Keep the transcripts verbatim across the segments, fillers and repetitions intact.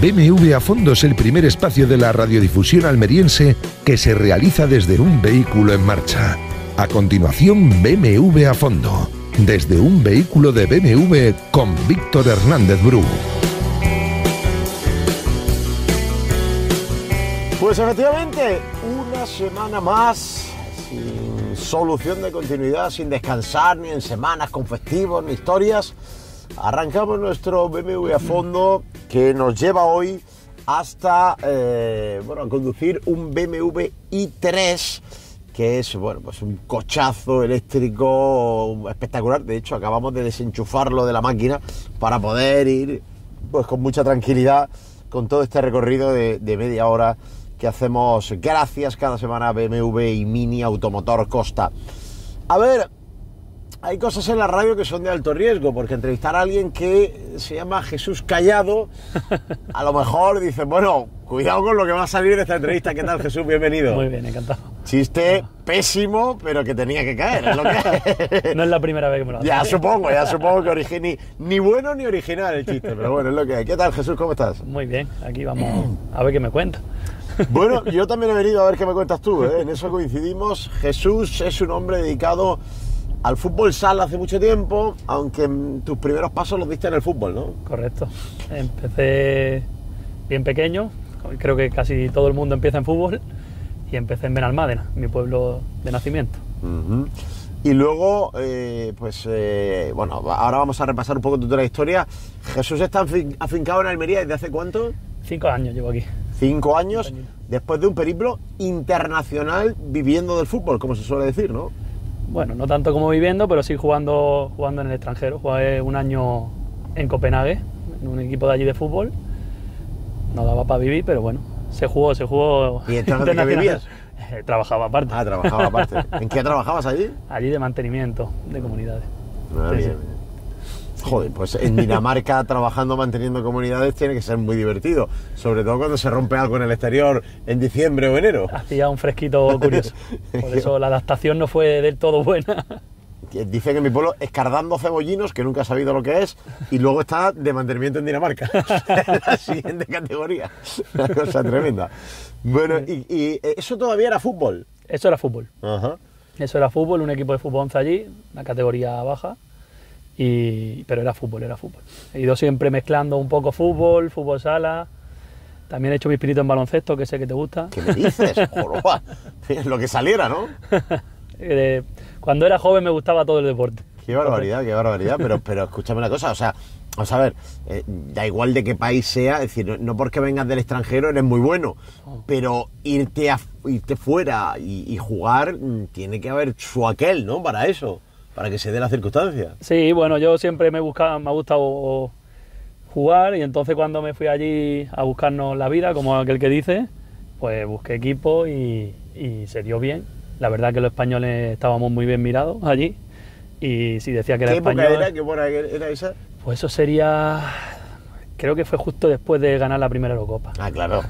B M W a Fondo es el primer espacio de la radiodifusión almeriense que se realiza desde un vehículo en marcha. A continuación, B M W a Fondo, desde un vehículo de B M W con Víctor Hernández Bru. Pues efectivamente, una semana más sin solución de continuidad, sin descansar ni en semanas con festivos ni historias. Arrancamos nuestro B M W a Fondo, que nos lleva hoy hasta eh, bueno, a conducir un B M W i tres, que es bueno, pues un cochazo eléctrico espectacular. De hecho, acabamos de desenchufarlo de la máquina para poder ir pues con mucha tranquilidad con todo este recorrido de, de media hora que hacemos gracias cada semana a B M W y Mini Automotor Costa. A ver, hay cosas en la radio que son de alto riesgo, porque entrevistar a alguien que se llama Jesús Callado, a lo mejor dice, bueno, cuidado con lo que va a salir de esta entrevista. ¿Qué tal, Jesús? Bienvenido. Muy bien, encantado. Chiste pésimo, pero que tenía que caer, ¿es lo que? No es la primera vez que me lo haces. Ya supongo, ya supongo que origi- ni, ni bueno ni original el chiste, pero bueno, es lo que hay. ¿Qué tal, Jesús? ¿Cómo estás? Muy bien, aquí vamos a ver qué me cuenta. Bueno, yo también he venido a ver qué me cuentas tú, ¿eh? En eso coincidimos. Jesús es un hombre dedicado al fútbol sala hace mucho tiempo, aunque tus primeros pasos los diste en el fútbol, ¿no? Correcto. Empecé bien pequeño, creo que casi todo el mundo empieza en fútbol, y empecé en Benalmádena, mi pueblo de nacimiento. Uh-huh. Y luego, eh, pues, eh, bueno, ahora vamos a repasar un poco tu trayectoria. Jesús está afin- afincado en Almería ¿desde hace cuánto? Cinco años llevo aquí. Cinco años, después de un periplo internacional viviendo del fútbol, como se suele decir, ¿no? Bueno, no tanto como viviendo, pero sí jugando, jugando en el extranjero. Jugué un año en Copenhague, en un equipo de allí de fútbol. No daba para vivir, pero bueno, se jugó, se jugó. ¿Y entonces de qué vivías? Eh, Trabajaba aparte. Ah, trabajaba aparte. ¿En qué trabajabas allí? Allí de mantenimiento de comunidades. Ah, Sí, bien, sí. bien. Joder, pues en Dinamarca trabajando, manteniendo comunidades tiene que ser muy divertido. Sobre todo cuando se rompe algo en el exterior en diciembre o enero. Hacía un fresquito curioso. Por eso la adaptación no fue del todo buena. Dicen en mi pueblo escardando cebollinos, que nunca he sabido lo que es, y luego está de mantenimiento en Dinamarca. La siguiente categoría. Una cosa tremenda. Bueno, y, y eso todavía era fútbol. Eso era fútbol. Ajá. Eso era fútbol, un equipo de fútbol once allí, una categoría baja. Y, pero era fútbol, era fútbol. He ido siempre mezclando un poco fútbol, fútbol sala. También he hecho mis pinitos en baloncesto, que sé que te gusta. ¿Qué me dices? Joroba. Lo que saliera, ¿no? Eh, Cuando era joven me gustaba todo el deporte. Qué barbaridad, qué barbaridad. Pero, pero escúchame una cosa, o sea, vamos a ver, eh, da igual de qué país sea, es decir, no, no porque vengas del extranjero eres muy bueno, pero irte, a, irte fuera y, y jugar, tiene que haber su aquel, ¿no? Para eso. Para que se dé la circunstancia. Sí, bueno, yo siempre me, buscaba, me ha gustado jugar, y entonces cuando me fui allí a buscarnos la vida, como aquel que dice, pues busqué equipo y, y se dio bien. La verdad que los españoles estábamos muy bien mirados allí, y si decía que era ¿Qué español... época era? ¿Qué época era esa? Pues eso sería... Creo que fue justo después de ganar la primera Eurocopa. Ah, claro.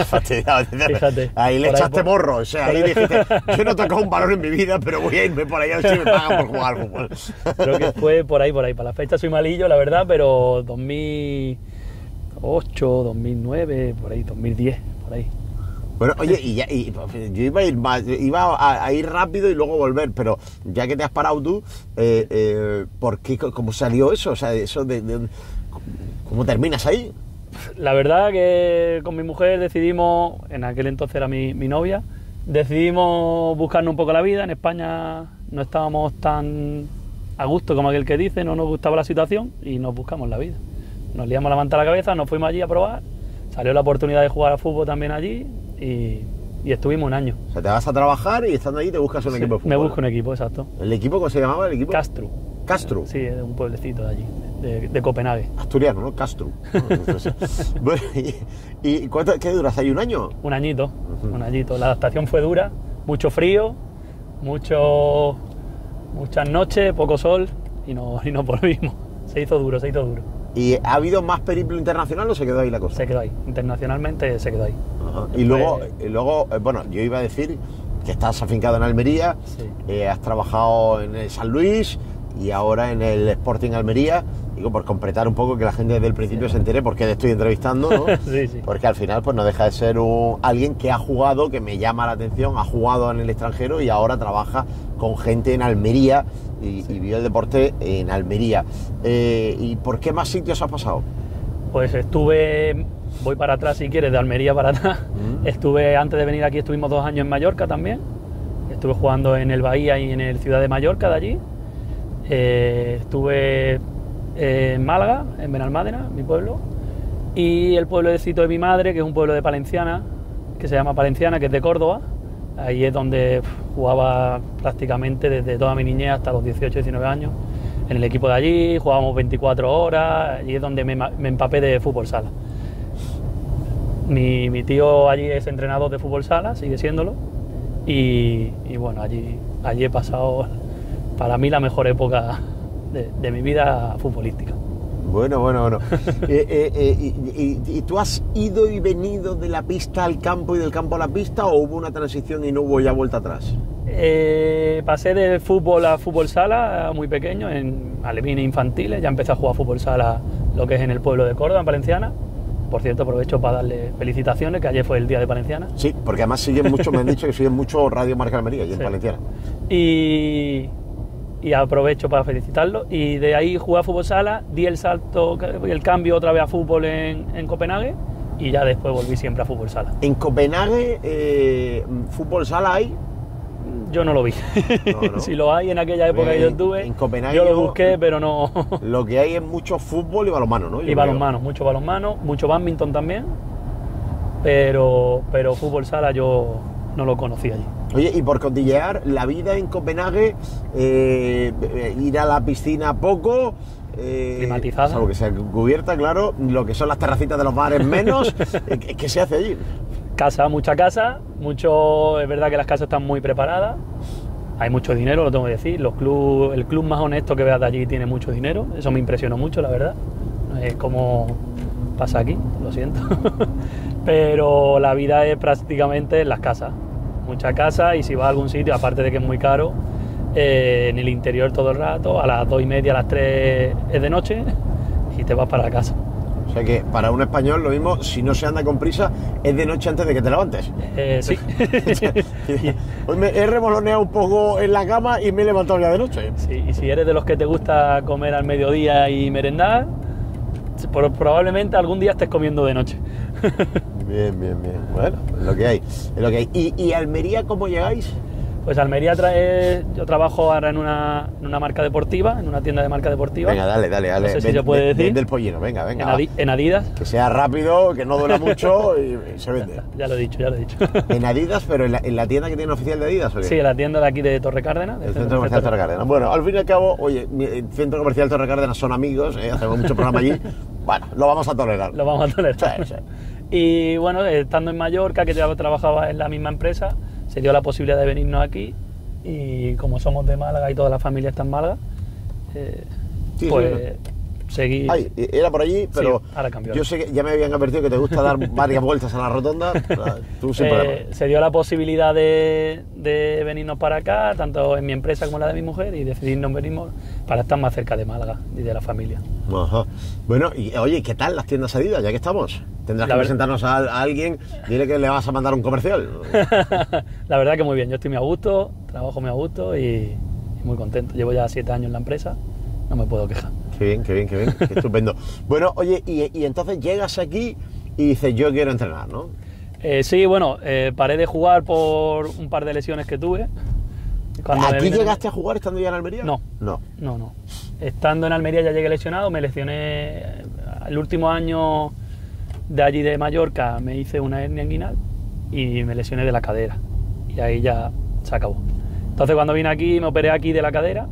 Fíjate. Ahí le Por echaste ahí por- morro. O sea, ahí dijiste, yo no he tocado un balón en mi vida, pero voy a irme por allá a ver si me pagan por jugar al fútbol. Creo que fue por ahí, por ahí. Para la fecha soy malillo, la verdad, pero dos mil ocho, dos mil nueve, por ahí, dos mil diez, por ahí. Bueno, oye, y, ya, y yo iba a ir más, iba a, a ir rápido y luego volver, pero ya que te has parado tú, eh, eh, ¿por qué, cómo salió eso? O sea, eso de, de ¿cómo terminas ahí? La verdad que con mi mujer decidimos, en aquel entonces era mi, mi novia, decidimos buscarnos un poco la vida. En España no estábamos tan a gusto como aquel que dice, no nos gustaba la situación y nos buscamos la vida. Nos liamos la manta a la cabeza, nos fuimos allí a probar, salió la oportunidad de jugar al fútbol también allí y, y estuvimos un año. O sea, te vas a trabajar y estando allí te buscas un Sí, equipo de fútbol. me busco un equipo, exacto. ¿El equipo cómo se llamaba? ¿El equipo? Castro. Castro. Sí, es un pueblecito de allí, de, de Copenhague. Asturiano, ¿no? Castro. Bueno, ¿y, y cuánto, qué duras ahí? ¿Un año? Un añito, uh-huh. un añito. La adaptación fue dura, mucho frío, mucho, muchas noches, poco sol y, no, y nos volvimos. Se hizo duro, se hizo duro. ¿Y ha habido más periplo internacional o se quedó ahí la cosa? Se quedó ahí, internacionalmente se quedó ahí. Ajá. Y luego, y luego eh, bueno, yo iba a decir que estás afincado en Almería, Sí. eh, has trabajado en el San Luis, y ahora en el Sporting Almería. Digo, por completar un poco, que la gente desde el principio sí. se entere por qué te estoy entrevistando, ¿no? sí, sí. Porque al final pues no deja de ser un, alguien que ha jugado, que me llama la atención, ha jugado en el extranjero y ahora trabaja con gente en Almería y, sí. y vive el deporte en Almería. Eh, ¿Y por qué más sitios has pasado? Pues estuve, voy para atrás si quieres, de Almería para atrás. Mm. Estuve, antes de venir aquí, estuvimos dos años en Mallorca también. Estuve jugando en el Bahía y en el Ciudad de Mallorca de allí. Eh, estuve en Málaga, en Benalmádena, mi pueblo, y el pueblecito de mi madre, que es un pueblo de Palenciana, que se llama Palenciana, que es de Córdoba. Ahí es donde jugaba prácticamente desde toda mi niñez hasta los dieciocho, diecinueve años, en el equipo de allí, jugábamos veinticuatro horas, allí es donde me, me empapé de fútbol sala. Mi, mi tío allí es entrenador de fútbol sala, sigue siéndolo, y, y bueno, allí, allí he pasado, para mí, la mejor época De, de mi vida futbolística. Bueno, bueno, bueno. eh, eh, eh, y, y, ¿Y tú has ido y venido de la pista al campo y del campo a la pista, o hubo una transición y no hubo ya vuelta atrás? Eh, pasé de fútbol a fútbol sala muy pequeño, en alevines infantiles. Ya empecé a jugar fútbol sala, lo que es en el pueblo de Córdoba, en Palenciana. Por cierto, aprovecho para darle felicitaciones, que ayer fue el día de Palenciana. Sí, porque además siguen mucho, me han dicho que siguen mucho Radio Marca Almería y en sí. Palenciana. Y... y aprovecho para felicitarlo, y de ahí jugué a fútbol sala, di el salto, el cambio otra vez a fútbol en, en Copenhague, y ya después volví siempre a fútbol sala. ¿En Copenhague eh, fútbol sala hay? Yo no lo vi. No, no. Si lo hay en aquella época eh, que yo estuve, en Copenhague yo lo busqué, pero no. Lo que hay es mucho fútbol y balonmano, ¿no? Yo y balonmano, mucho balonmano, mucho bádminton también, pero, pero fútbol sala yo no lo conocí allí. Oye, y por cotillear, la vida en Copenhague, eh, ir a la piscina poco, eh, climatizada, salvo que sea cubierta, claro, lo que son las terracitas de los bares menos, ¿qué se hace allí? Casa, mucha casa, mucho, es verdad que las casas están muy preparadas, hay mucho dinero, lo tengo que decir, los club, el club más honesto que veas de allí tiene mucho dinero, eso me impresionó mucho, la verdad, es como pasa aquí, lo siento, pero la vida es prácticamente en las casas. Mucha casa, y si vas a algún sitio, aparte de que es muy caro, eh, en el interior todo el rato, a las dos y media, a las tres es de noche y te vas para la casa. O sea que para un español lo mismo, si no se anda con prisa, es de noche antes de que te levantes. Eh, sí. Hoy me he remoloneado un poco en la cama y me he levantado ya de noche. Sí, y si eres de los que te gusta comer al mediodía y merendar, probablemente algún día estés comiendo de noche. Bien, bien, bien. Bueno, es lo que hay. Es lo que hay. ¿Y, y Almería cómo llegáis? Pues Almería trae, yo trabajo ahora en una, en una marca deportiva, en una tienda de marca deportiva. Venga, dale, dale, dale. No sé si ven, se puede ven, decir. Ven del pollino, venga, venga. En, Adi, en Adidas. Que sea rápido, que no dura mucho y, y se vende. Ya, ya lo he dicho, ya lo he dicho. En Adidas, pero en la, en la tienda que tiene oficial de Adidas, ¿o qué? Sí, en la tienda de aquí de Torre Cárdenas. El Centro Comercial Torre Cárdenas. Bueno, al fin y al cabo, oye, el Centro Comercial Torre Cárdenas son amigos, ¿eh? Hacemos mucho programa allí. Bueno, lo vamos a tolerar. Lo vamos a tolerar. Sí, sí. Y bueno, estando en Mallorca, que ya trabajaba en la misma empresa, se dio la posibilidad de venirnos aquí. Y como somos de Málaga y toda la familia está en Málaga, eh, sí, pues sí, seguí. Ay, era por allí, pero sí, ahora cambió. Yo sé que ya me habían advertido que te gusta dar varias vueltas a la rotonda. Tú sin eh, problema. Se dio la posibilidad de, de venirnos para acá, tanto en mi empresa como en la de mi mujer, y decidimos venirnos para estar más cerca de Málaga y de la familia. Ajá. Bueno, y oye, ¿qué tal las tiendas Adidas, ya que estamos? Tendrás la que presentarnos a, a alguien, dile que le vas a mandar un comercial. La verdad que muy bien, yo estoy muy a gusto, trabajo muy a gusto y, y muy contento. Llevo ya siete años en la empresa, no me puedo quejar. Qué bien, qué bien, qué bien, qué estupendo. Bueno, oye, y, y entonces llegas aquí y dices, yo quiero entrenar, ¿no? Eh, sí, bueno, eh, paré de jugar por un par de lesiones que tuve. Cuando ¿Aquí llegaste a jugar estando ya en Almería? No, no, no, no. Estando en Almería ya llegué lesionado, me lesioné el último año de allí de Mallorca, me hice una hernia inguinal y me lesioné de la cadera y ahí ya se acabó. Entonces cuando vine aquí me operé aquí de la cadera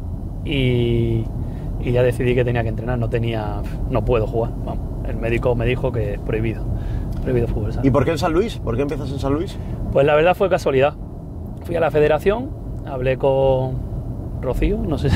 y, y ya decidí que tenía que entrenar, no tenía, no puedo jugar, vamos. El médico me dijo que prohibido, prohibido fútbol sala. ¿Y por qué en San Luis? ¿Por qué empiezas en San Luis? Pues la verdad fue casualidad. Fui a la federación, hablé con Rocío, no sé,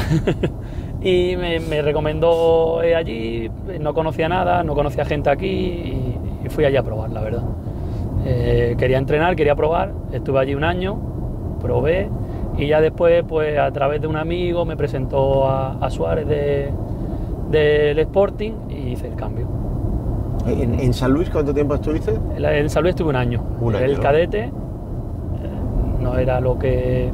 y me, me recomendó allí, no conocía nada, no conocía gente aquí y, y fui allí a probar, la verdad. Eh, quería entrenar, quería probar, estuve allí un año, probé Y ya después, pues a través de un amigo, me presentó a, a Suárez de, del Sporting y hice el cambio. ¿En, en San Luis cuánto tiempo estuviste? En, en San Luis estuve un año. Un año, el ¿no? cadete eh, no era lo que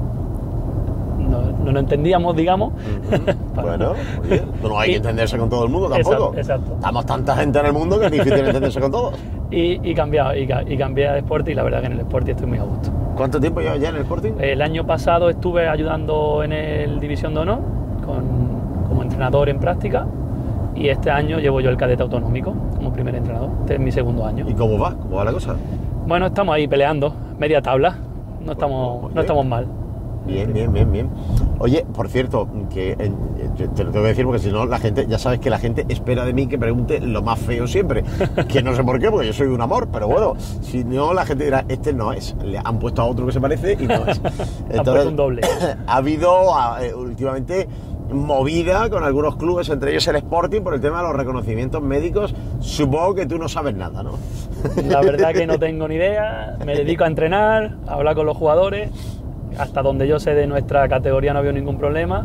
no, no lo entendíamos, digamos. Uh-huh. Bueno, muy bien. No hay que entenderse con todo el mundo tampoco. Exacto, exacto. Estamos tanta gente en el mundo que es difícil entenderse con todos. Y, y, cambiaba, y, y cambié a Sporting y la verdad que en el Sporting estoy muy a gusto. ¿Cuánto tiempo llevas ya en el Sporting? El año pasado estuve ayudando en el División de Honor con, como entrenador en práctica y este año llevo yo el cadete autonómico como primer entrenador. Este es mi segundo año. ¿Y cómo va? ¿Cómo va la cosa? Bueno, estamos ahí peleando, media tabla, no estamos, Bueno, no estamos mal. Bien, bien, bien, bien. Oye, por cierto, que eh, te lo tengo que decir porque si no la gente, ya sabes que la gente espera de mí que pregunte lo más feo siempre, que no sé por qué, porque yo soy un amor, pero bueno, si no la gente dirá, este no es, le han puesto a otro que se parece y no es. Entonces, un doble. Ha habido eh, últimamente movida con algunos clubes, entre ellos el Sporting, por el tema de los reconocimientos médicos. Supongo que tú no sabes nada, ¿no? La verdad que no tengo ni idea, me dedico a entrenar, a hablar con los jugadores. Hasta donde yo sé de nuestra categoría no ha habido ningún problema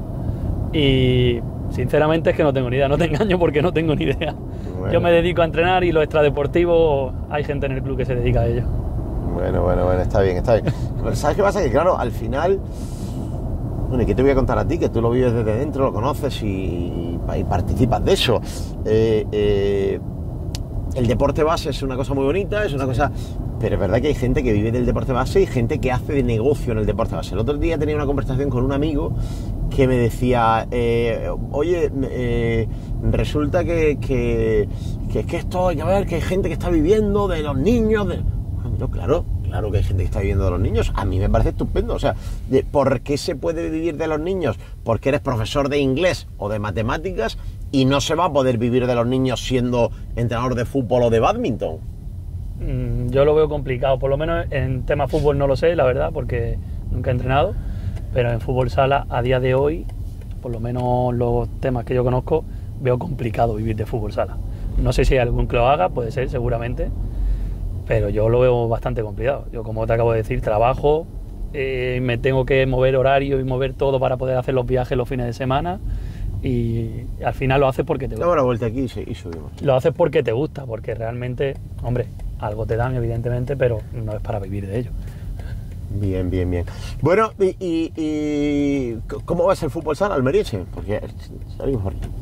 y sinceramente es que no tengo ni idea, no te engaño porque no tengo ni idea. Bueno. Yo me dedico a entrenar y lo extradeportivo hay gente en el club que se dedica a ello. Bueno, bueno, bueno, está bien, está bien. Pero ¿sabes qué pasa? Que claro, al final, bueno, ¿y qué te voy a contar a ti? Que tú lo vives desde dentro, lo conoces y, y participas de eso. Eh, eh, el deporte base es una cosa muy bonita, es una cosa... Pero es verdad que hay gente que vive del deporte base y gente que hace de negocio en el deporte base. El otro día tenía una conversación con un amigo que me decía, eh, oye, eh, resulta que, que, que es que esto, hay que ver, que hay gente que está viviendo de los niños. De... Bueno, claro, claro que hay gente que está viviendo de los niños. A mí me parece estupendo. O sea, de, ¿por qué se puede vivir de los niños? Porque eres profesor de inglés o de matemáticas y no se va a poder vivir de los niños siendo entrenador de fútbol o de bádminton. Yo lo veo complicado, por lo menos en tema fútbol no lo sé, la verdad, porque nunca he entrenado, pero en fútbol sala a día de hoy, por lo menos los temas que yo conozco, veo complicado vivir de fútbol sala. No sé si hay algún que lo haga, puede ser, seguramente, pero yo lo veo bastante complicado. Yo, como te acabo de decir, trabajo, eh, me tengo que mover horario y mover todo para poder hacer los viajes los fines de semana y al final lo haces porque te gusta. Damos la vuelta aquí y subimos. Lo haces porque te gusta, porque realmente, hombre, algo te dan, evidentemente, pero no es para vivir de ello. Bien, bien, bien. Bueno, ¿y, y, y cómo va a ser el fútbol sala almeriense? Porque salimos por aquí.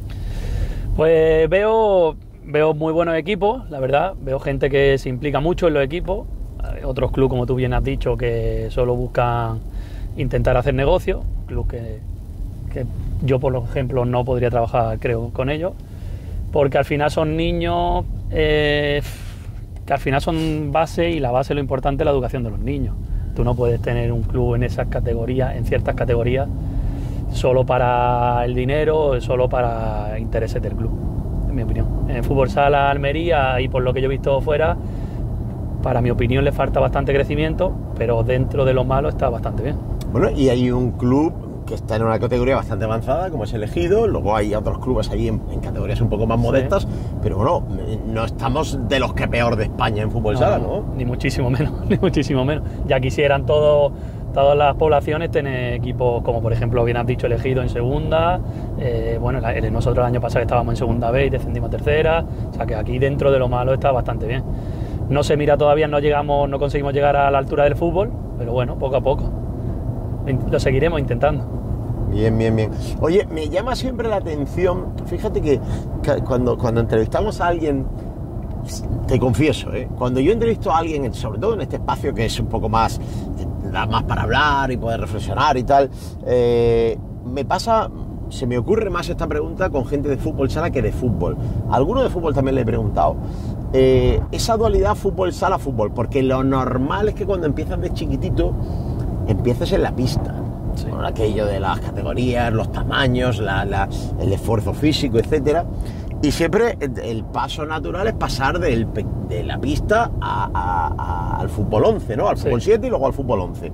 Pues veo, veo muy buenos equipos, la verdad. Veo gente que se implica mucho en los equipos. Otros clubes, como tú bien has dicho, que solo buscan intentar hacer negocio. Clubes que, que yo, por ejemplo, no podría trabajar, creo, con ellos. Porque al final son niños... Eh, que al final son base y la base, lo importante es la educación de los niños. Tú no puedes tener un club en esas categorías, en ciertas categorías, solo para el dinero, solo para intereses del club, en mi opinión. En fútbol sala, Almería, y por lo que yo he visto fuera, para mi opinión le falta bastante crecimiento, pero dentro de lo malo está bastante bien. Bueno, y hay un club que está en una categoría bastante avanzada, como es el Ejido, luego hay otros clubes allí en, en categorías un poco más modestas, sí. Pero bueno, no estamos de los que peor de España en fútbol no, sala, ¿no? Ni muchísimo menos, ni muchísimo menos. Ya quisieran todo, todas las poblaciones tener equipos como, por ejemplo, bien has dicho, el Ejido en segunda, eh, bueno, el, nosotros el año pasado estábamos en segunda B y descendimos a tercera, o sea que aquí dentro de lo malo está bastante bien. No se mira todavía, no llegamos, no conseguimos llegar a la altura del fútbol, pero bueno, poco a poco. Lo seguiremos intentando. Bien, bien, bien. Oye, me llama siempre la atención, fíjate que, que cuando, cuando entrevistamos a alguien, te confieso, ¿eh? Cuando yo entrevisto a alguien, sobre todo en este espacio que es un poco más, da más para hablar y poder reflexionar y tal, eh, me pasa, se me ocurre más esta pregunta con gente de fútbol sala que de fútbol. A alguno de fútbol también le he preguntado. Eh, esa dualidad fútbol sala, fútbol, porque lo normal es que cuando empiezas de chiquitito, empieces en la pista. Sí. Bueno, aquello de las categorías, los tamaños, la, la, el esfuerzo físico, etcétera. Y siempre el paso natural es pasar del, de la pista a, a, a, al fútbol once, ¿no? Al fútbol siete sí. Y luego al fútbol once.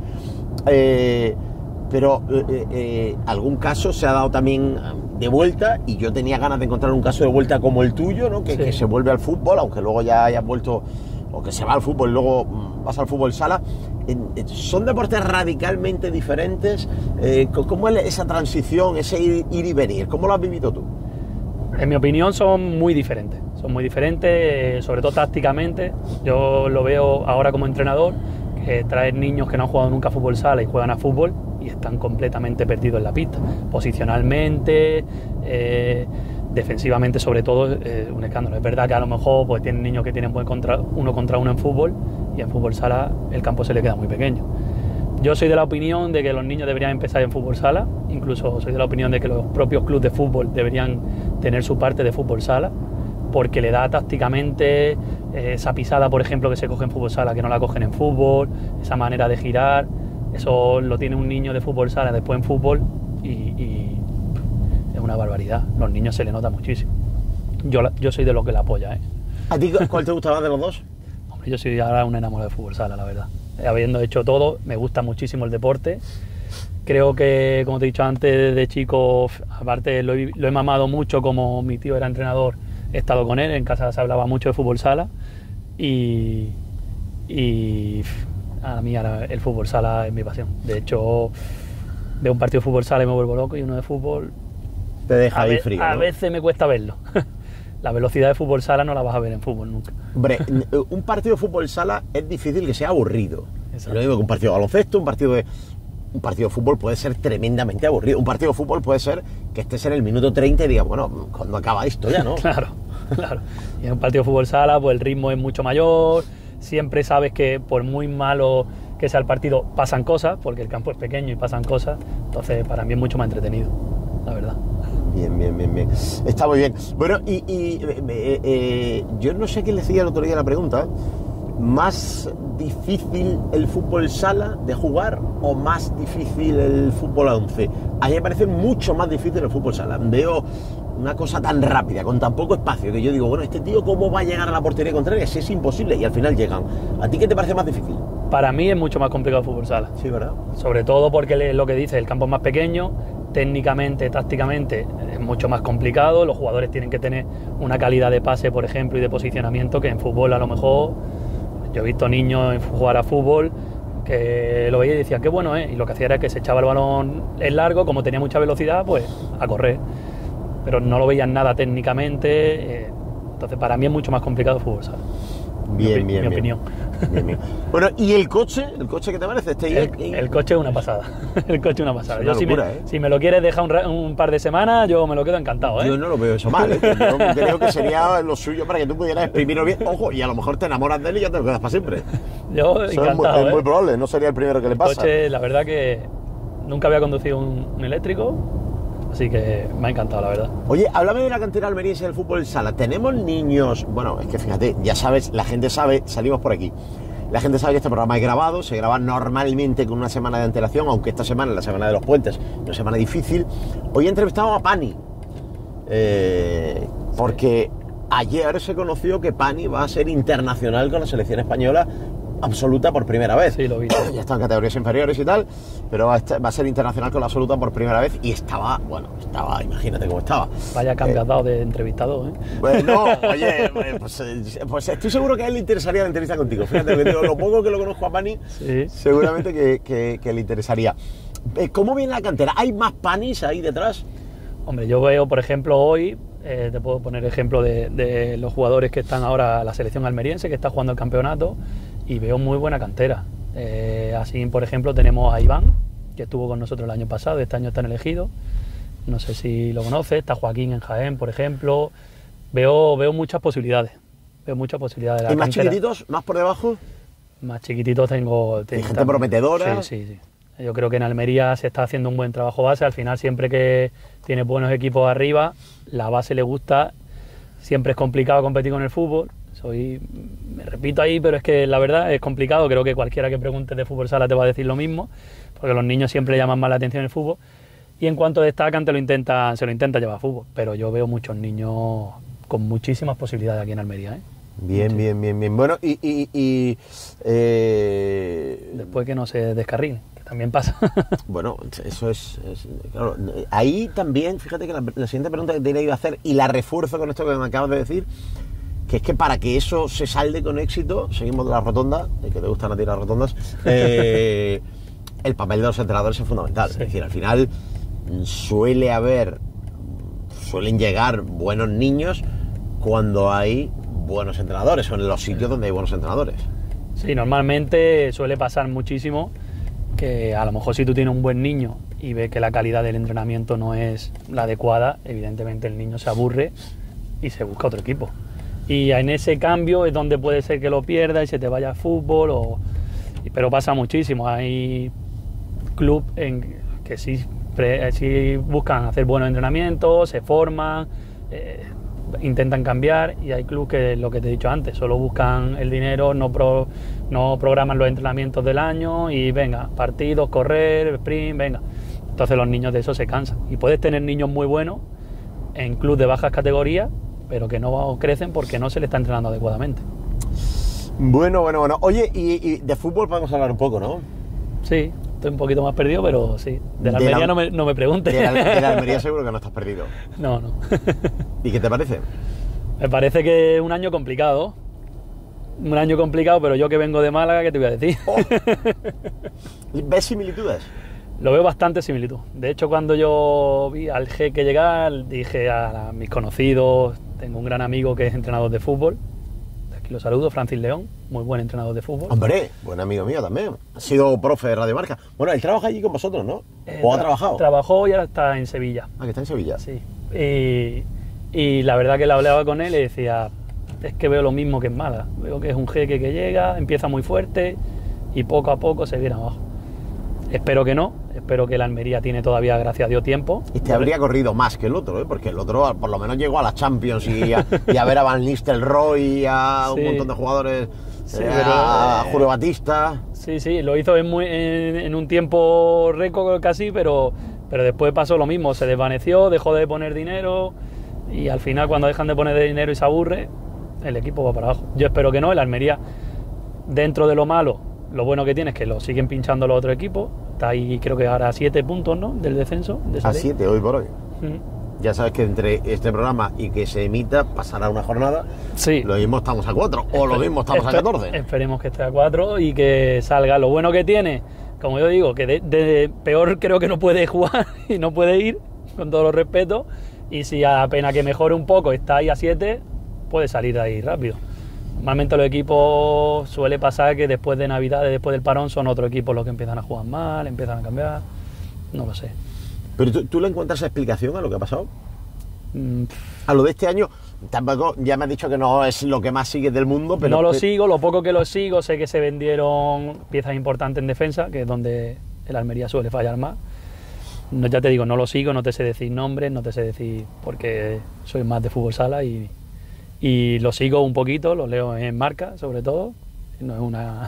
Eh, pero eh, eh, algún caso se ha dado también de vuelta y yo tenía ganas de encontrar un caso de vuelta como el tuyo, ¿no? Que, sí. que se vuelve al fútbol, aunque luego ya hayas vuelto o que se va al fútbol y luego vas al fútbol sala, ¿son deportes radicalmente diferentes? Eh, ¿Cómo es esa transición, ese ir, ir y venir? ¿Cómo lo has vivido tú? En mi opinión son muy diferentes, son muy diferentes, eh, sobre todo tácticamente. Yo lo veo ahora como entrenador, que traen niños que no han jugado nunca a fútbol sala y juegan a fútbol y están completamente perdidos en la pista, posicionalmente, eh, defensivamente sobre todo, eh, un escándalo. Es verdad que a lo mejor pues tienen niños que tienen buen contra, uno contra uno en fútbol y en fútbol sala el campo se le queda muy pequeño. Yo soy de la opinión de que los niños deberían empezar en fútbol sala, incluso soy de la opinión de que los propios clubes de fútbol deberían tener su parte de fútbol sala, porque le da tácticamente eh, esa pisada, por ejemplo, que se coge en fútbol sala, que no la cogen en fútbol, esa manera de girar, eso lo tiene un niño de fútbol sala después en fútbol y, y es una barbaridad, los niños se le nota muchísimo. Yo, yo soy de los que la apoya, ¿eh? ¿A ti cuál te gusta más de los dos? Hombre, yo soy ahora un enamorado de fútbol sala, la verdad. Habiendo hecho todo, me gusta muchísimo el deporte. Creo que, como te he dicho antes, de chico, aparte lo he, lo he mamado mucho, como mi tío era entrenador, he estado con él, en casa se hablaba mucho de fútbol sala y, y a mí ahora el fútbol sala es mi pasión. De hecho, veo un partido de fútbol sala y me vuelvo loco, y uno de fútbol te deja ahí ve, frío, a ¿no? veces me cuesta verlo. La velocidad de fútbol sala no la vas a ver en fútbol nunca. Hombre, un partido de fútbol sala es difícil que sea aburrido. Exacto. Lo digo que un partido de baloncesto, un partido de un partido de fútbol puede ser tremendamente aburrido. Un partido de fútbol puede ser que estés en el minuto treinta y digas, bueno, cuando acaba esto ya, ¿no? Claro, claro. Y en un partido de fútbol sala, pues el ritmo es mucho mayor. Siempre sabes que por muy malo que sea el partido, pasan cosas, porque el campo es pequeño y pasan cosas. Entonces, para mí es mucho más entretenido, la verdad. Bien, bien, bien, bien. Está muy bien. Bueno, y, y eh, eh, yo no sé quién le decía el otro día la pregunta. ¿Más difícil el fútbol sala de jugar o más difícil el fútbol a once? A mí me parece mucho más difícil el fútbol sala. Veo una cosa tan rápida, con tan poco espacio, que yo digo, bueno, este tío ¿cómo va a llegar a la portería contraria? Si es imposible, y al final llegan. ¿A ti qué te parece más difícil? Para mí es mucho más complicado el fútbol sala. Sí, ¿verdad? Sobre todo porque lo que dice, el campo es más pequeño, técnicamente, tácticamente es mucho más complicado, los jugadores tienen que tener una calidad de pase, por ejemplo, y de posicionamiento que en fútbol a lo mejor, yo he visto niños jugar a fútbol que lo veía y decía, qué bueno es, y lo que hacía era que se echaba el balón en largo, como tenía mucha velocidad, pues a correr, pero no lo veían nada técnicamente, eh, entonces para mí es mucho más complicado el fútbol sala. Bien, mi, bien, mi bien. opinión. Bien, bien. Bueno, ¿y el coche? ¿El coche qué te parece? Este El, el coche es una pasada. El coche es una pasada. Es una Yo, si, locura, me, ¿eh? si me lo quieres dejar un, un par de semanas, yo me lo quedo encantado, ¿eh? Yo no lo veo eso mal, ¿eh? Yo creo que sería lo suyo para que tú pudieras exprimirlo bien. Ojo, y a lo mejor te enamoras de él y ya te lo quedas para siempre. Yo Eso encantado, es, muy, es muy ¿eh? probable, no sería el primero que le El pasa. coche, la verdad que nunca había conducido un, un eléctrico, así que me ha encantado, la verdad. Oye, háblame de la cantera almeriense del fútbol sala. Tenemos niños, bueno, es que fíjate, ya sabes, la gente sabe, salimos por aquí. La gente sabe que este programa es grabado, se graba normalmente con una semana de antelación, aunque esta semana, la semana de los puentes, una semana difícil. Hoy he entrevistado a Pani, eh, porque ayer se conoció que Pani va a ser internacional con la selección española absoluta por primera vez. Sí, lo vi. Ya está en categorías inferiores y tal, pero va a, estar, va a ser internacional con la absoluta por primera vez y estaba, bueno, estaba, imagínate cómo estaba. Vaya cambio Eh, has dado de entrevistado, ¿eh? Bueno, oye, pues, pues estoy seguro que a él le interesaría la entrevista contigo. Fíjate, que lo poco que lo conozco a Pani, Sí. seguramente que, que, que le interesaría. ¿Cómo viene la cantera? ¿Hay más Panis ahí detrás? Hombre, yo veo, por ejemplo, hoy, eh, te puedo poner ejemplo de, de los jugadores que están ahora la selección almeriense, que está jugando el campeonato, y veo muy buena cantera. Eh, así, por ejemplo, tenemos a Iván, que estuvo con nosotros el año pasado, este año está en el Ejido, no sé si lo conoces, está Joaquín en Jaén, por ejemplo. Veo, veo muchas posibilidades, veo muchas posibilidades. La ¿Y más cantera. chiquititos, más por debajo? Más chiquititos tengo... ¿Hay gente prometedora? Sí, sí, sí. Yo creo que en Almería se está haciendo un buen trabajo base. Al final, siempre que tienes buenos equipos arriba, la base le gusta. Siempre es complicado competir con el fútbol. Soy, me repito ahí, pero es que la verdad es complicado. Creo que cualquiera que pregunte de fútbol sala te va a decir lo mismo, porque los niños siempre llaman más la atención el fútbol. Y en cuanto destacan, te lo intentan, se lo intenta llevar a fútbol. Pero yo veo muchos niños con muchísimas posibilidades aquí en Almería, ¿eh? Bien, Sí. bien, bien, bien. Bueno, y... y, y eh, Después que no se descarrilen, que también pasa. Bueno, eso es, es... Claro, ahí también, fíjate que la, la siguiente pregunta que te iba a hacer, y la refuerzo con esto que me acabas de decir, que es que para que eso se salde con éxito, seguimos de la rotonda, y que te gustan a ti las rotondas, eh, el papel de los entrenadores es fundamental. Sí. Es decir, al final suele haber, suelen llegar buenos niños cuando hay buenos entrenadores, o en los sitios donde hay buenos entrenadores. Sí, normalmente suele pasar muchísimo que a lo mejor si tú tienes un buen niño y ves que la calidad del entrenamiento no es la adecuada, evidentemente el niño se aburre y se busca otro equipo. Y en ese cambio es donde puede ser que lo pierda y se te vaya al fútbol, o, pero pasa muchísimo. Hay clubes en que sí, pre, sí buscan hacer buenos entrenamientos, se forman, eh, intentan cambiar, y hay clubes que, lo que te he dicho antes, solo buscan el dinero, no, pro, no programan los entrenamientos del año y venga, partidos, correr, sprint, venga. Entonces los niños de eso se cansan. Y puedes tener niños muy buenos en clubes de bajas categorías, pero que no crecen porque no se le está entrenando adecuadamente. Bueno, bueno, bueno. Oye, y, y de fútbol podemos hablar un poco, ¿no? Sí, estoy un poquito más perdido, pero sí. De la Almería de la, no, me, no me preguntes. De la, de la Almería seguro que no estás perdido. No, no. ¿Y qué te parece? Me parece que es un año complicado. Un año complicado, pero yo que vengo de Málaga, ¿qué te voy a decir? Oh. ¿Ves similitudes? Lo veo bastante similitud. De hecho, cuando yo vi al Jeque llegar, dije a mis conocidos, tengo un gran amigo que es entrenador de fútbol, de aquí lo saludo, Francis León, muy buen entrenador de fútbol. Hombre, buen amigo mío también. Ha sido profe de Radio Marca. Bueno, él trabaja allí con vosotros, ¿no? Eh, ¿O ha trabajado? Trabajó y ahora está en Sevilla. Ah, que está en Sevilla. Sí. Y, y la verdad que le hablaba con él y decía, es que veo lo mismo que en Málaga. Veo que es un Jeque que llega, empieza muy fuerte y poco a poco se viene abajo. Espero que no, espero que la Almería tiene todavía, gracias a Dios, tiempo. Y te habría corrido más que el otro, ¿eh? Porque el otro por lo menos llegó a la Champions y a, y a ver a Van Nistelrooy y a sí. un montón de jugadores, sí, eh, pero, a eh, Julio Batista. Sí, sí, lo hizo en, muy, en, en un tiempo récord casi, pero, pero después pasó lo mismo, se desvaneció, dejó de poner dinero y al final cuando dejan de poner dinero y se aburre, el equipo va para abajo. Yo espero que no, el Almería, dentro de lo malo, lo bueno que tiene es que lo siguen pinchando los otros equipos. Está ahí, creo que ahora a siete puntos, ¿no? Del descenso. De a siete, hoy por hoy. Mm. Ya sabes que entre este programa y que se emita pasará una jornada. Sí. Lo mismo estamos a cuatro, o lo mismo estamos Esper a catorce. Esperemos que esté a cuatro y que salga. Lo bueno que tiene, como yo digo, que de, de peor creo que no puede jugar y no puede ir, con todos los respetos. Y si apenas que mejore un poco, está ahí a siete, puede salir de ahí rápido. Normalmente los equipos suele pasar que después de Navidad, después del parón, son otros equipos los que empiezan a jugar mal, empiezan a cambiar, no lo sé. ¿Pero tú, tú le encuentras explicación a lo que ha pasado? Mm. A lo de este año, tampoco, ya me has dicho que no es lo que más sigues del mundo, pero... No lo sigo, lo poco que lo sigo, sé que se vendieron piezas importantes en defensa, que es donde el Almería suele fallar más. No, ya te digo, no lo sigo, no te sé decir nombres, no te sé decir, porque soy más de fútbol sala y... Y lo sigo un poquito, lo leo en Marca, sobre todo. No es una...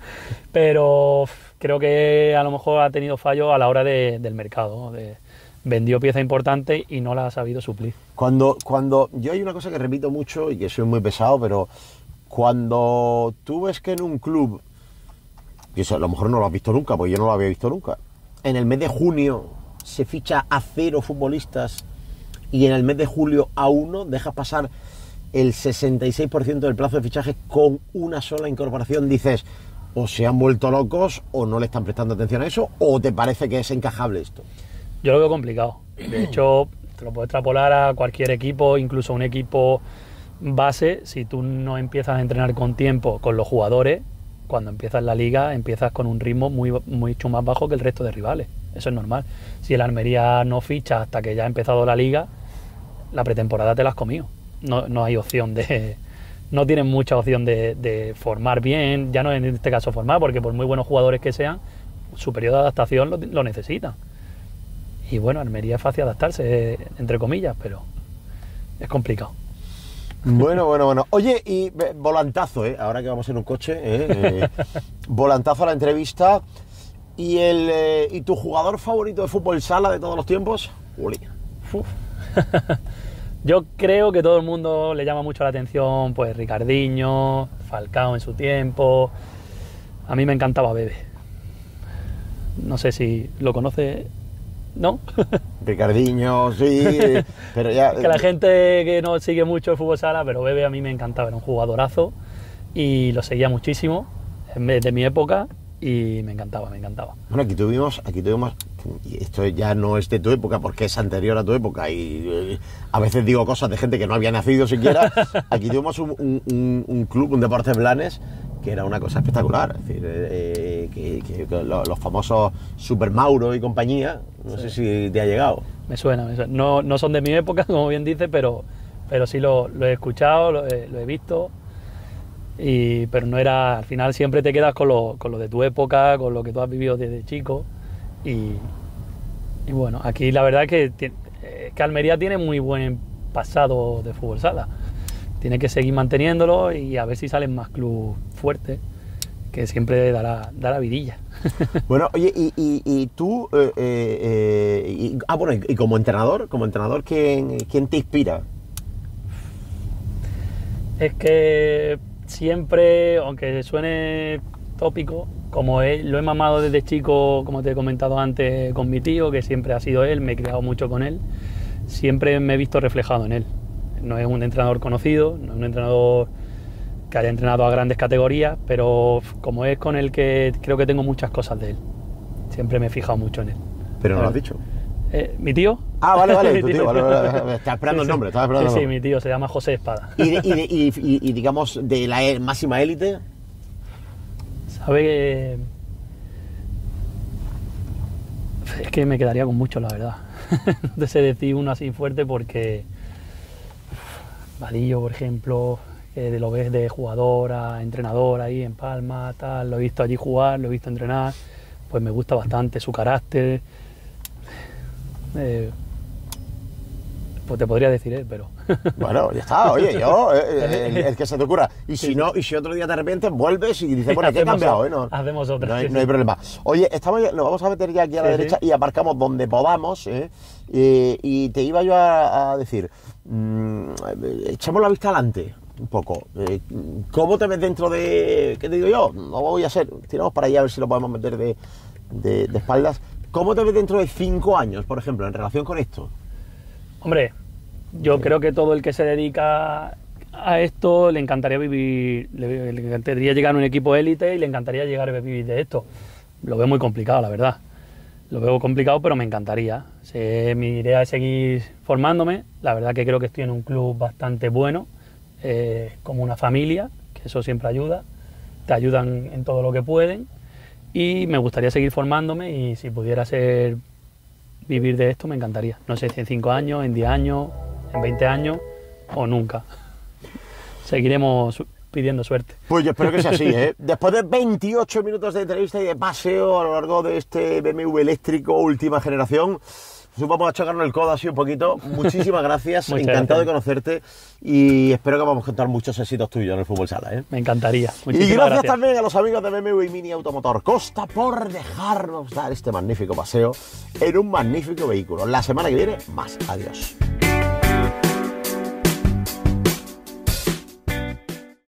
Pero creo que a lo mejor ha tenido fallo a la hora de, del mercado. De, vendió piezas importantes y no las ha sabido suplir. Cuando, cuando... Yo hay una cosa que repito mucho y que soy muy pesado, pero cuando tú ves que en un club, y eso a lo mejor no lo has visto nunca, porque yo no lo había visto nunca, en el mes de junio se ficha a cero futbolistas y en el mes de julio a uno, dejas pasar el sesenta y seis por ciento del plazo de fichaje con una sola incorporación, dices, o se han vuelto locos o no le están prestando atención a eso, o te parece que es encajable esto. Yo lo veo complicado. De hecho, te lo puedo extrapolar a cualquier equipo, incluso un equipo base. Si tú no empiezas a entrenar con tiempo con los jugadores, cuando empiezas la liga empiezas con un ritmo muy mucho más bajo que el resto de rivales. Eso es normal. Si el Almería no ficha hasta que ya ha empezado la liga, la pretemporada te la has comido. No, no hay opción de... No tienen mucha opción de, de formar bien, ya no en este caso formar, porque por muy buenos jugadores que sean, su periodo de adaptación lo, lo necesitan. Y bueno, Almería es fácil adaptarse, entre comillas, pero es complicado. Bueno, bueno, bueno. Oye, y volantazo, ¿eh? Ahora que vamos en un coche, ¿eh? eh volantazo a la entrevista. ¿Y, el, eh, ¿Y tu jugador favorito de fútbol sala de todos los tiempos? Uli. Yo creo que todo el mundo le llama mucho la atención, pues Ricardinho, Falcao en su tiempo. A mí me encantaba Bebe. No sé si lo conoce. ¿no? Ricardinho, sí, pero ya... Que la gente que no sigue mucho el fútbol sala, pero Bebe a mí me encantaba, era un jugadorazo y lo seguía muchísimo de mi época y me encantaba, me encantaba. Bueno, aquí tuvimos, aquí tuvimos, y esto ya no es de tu época porque es anterior a tu época y eh, a veces digo cosas de gente que no había nacido siquiera. Aquí tuvimos un, un, un club, un Deportes Blanes, que era una cosa espectacular, es decir, eh, que, que, que los famosos Super Mauro y compañía, no sí. sé si te ha llegado. Me suena, me suena. No, no son de mi época, como bien dices, pero, pero sí lo, lo he escuchado, lo he, lo he visto. Y, pero no era, al final siempre te quedas con lo, con lo de tu época, con lo que tú has vivido desde chico y, y bueno, aquí la verdad es que, eh, que Almería tiene muy buen pasado de fútbol sala, tiene que seguir manteniéndolo y a ver si salen más clubes fuertes, que siempre dará, dará vidilla. Bueno, oye, y, y, y tú, eh, eh, y, ah bueno, y, y como entrenador, como entrenador, ¿quién, quién te inspira? Es que siempre, aunque suene tópico, como él, lo he mamado desde chico, como te he comentado antes, con mi tío, que siempre ha sido él, me he criado mucho con él, siempre me he visto reflejado en él. No es un entrenador conocido, no es un entrenador que haya entrenado a grandes categorías, pero como es con el que creo que tengo muchas cosas de él, siempre me he fijado mucho en él. Pero no lo has dicho. Eh, ¿Mi tío? Ah, vale, vale, tu tío, vale, vale, vale. Estaba esperando sí, el nombre, estaba esperando sí, el nombre. Sí, mi tío se llama José Espada. ¿Y, de, y, de, y, y, y digamos, de la máxima élite? Sabe que... Es que me quedaría con mucho, la verdad. No sé decir uno así fuerte porque... Vadillo, por ejemplo, eh, lo ves de jugador a entrenador ahí en Palma, tal, lo he visto allí jugar, lo he visto entrenar, pues me gusta bastante su carácter. Eh, pues te podría decir él, pero... Bueno, ya está, oye, yo, eh, el, el que se te ocurra. Y si no, y si otro día de repente vuelves y dices, bueno, ¿qué he cambiado? ¿Eh? No, hacemos otra. No hay, sí, no hay sí. problema. Oye, estamos, nos vamos a meter ya aquí a la sí, derecha sí. y aparcamos donde podamos, ¿eh? Eh, y te iba yo a, a decir, mmm, echamos la vista adelante un poco. Eh, ¿Cómo te ves dentro de, qué te digo yo? No voy a hacer, tiramos para allá a ver si lo podemos meter de, de, de espaldas. ¿Cómo te ves dentro de cinco años, por ejemplo, en relación con esto? Hombre, yo sí. creo que todo el que se dedica a esto le encantaría vivir, le, le encantaría llegar a un equipo élite y le encantaría llegar a vivir de esto. Lo veo muy complicado, la verdad. Lo veo complicado, pero me encantaría. Sí, mi idea es seguir formándome. La verdad que creo que estoy en un club bastante bueno, eh, como una familia, que eso siempre ayuda. Te ayudan en todo lo que pueden. Y me gustaría seguir formándome y si pudiera ser vivir de esto me encantaría. No sé si en cinco años, en diez años, en veinte años o nunca. Seguiremos pidiendo suerte. Pues yo espero que sea así, ¿eh? Después de veintiocho minutos de entrevista y de paseo a lo largo de este B M W eléctrico última generación, pues vamos a chocarnos el codo así un poquito. Muchísimas gracias, encantado gracias. de conocerte y espero que vamos a contar muchos éxitos tuyos en el fútbol sala, ¿eh? Me encantaría. Muchísimas y gracias, gracias también a los amigos de B M W Mini Automotor Costa por dejarnos dar este magnífico paseo en un magnífico vehículo. La semana que viene, más. Adiós.